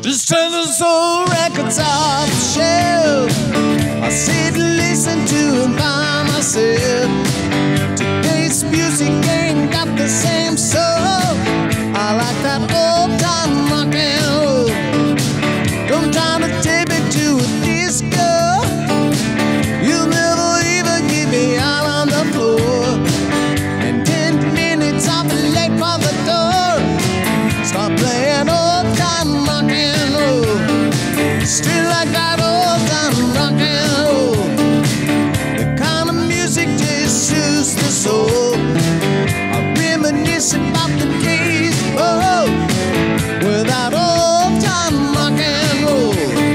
Just turn those old records off the shelf. I sit and listen to them by myself. Today's music ain't got the same soul. I like that old time rock and roll. Don't try to take me to a disco. You'll never even get me out on the floor. And 10 minutes I'll be late for the door. Start playing old time rock and roll. Still like that old time rock and roll. The kind of music just soothes the soul. I reminisce about the days, oh, without old time rock and roll.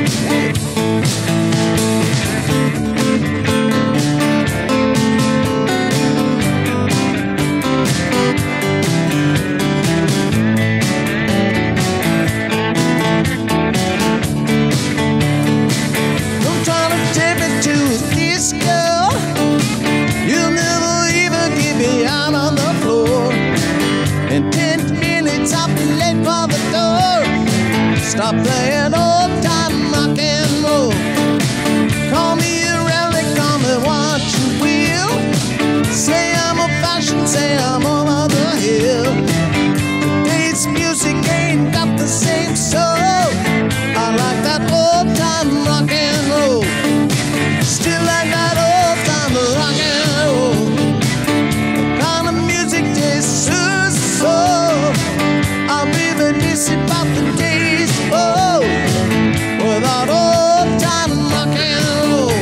Don't try to take me to a disco. You'll never even get me out on the floor. In 10 minutes I'll be late for the door. Stop playing old time rock and roll. Call me around, they call me what you will. Say I'm old fashioned, say I'm over the hill. Today's music ain't got the same soul. I like that old time rock and roll. Still like that old time rock and roll. The kind of music just soothes the soul. I'll reminisce about the days, oh, without old time rock and roll.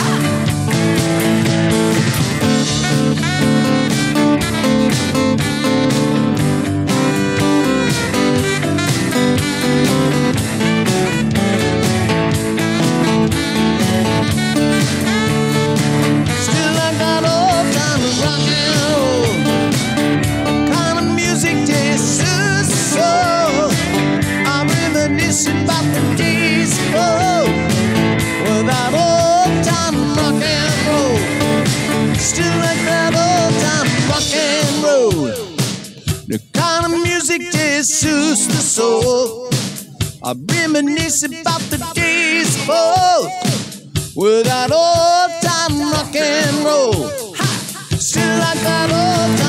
Still like that old time rock and roll. The kind of music just soothes the soul. I reminisce about the days, oh, without old time rock and roll. Still like that old time rock and roll. The kind of music just soothes the soul. I reminisce about the days, oh, without old time rock and roll. Still like that old time.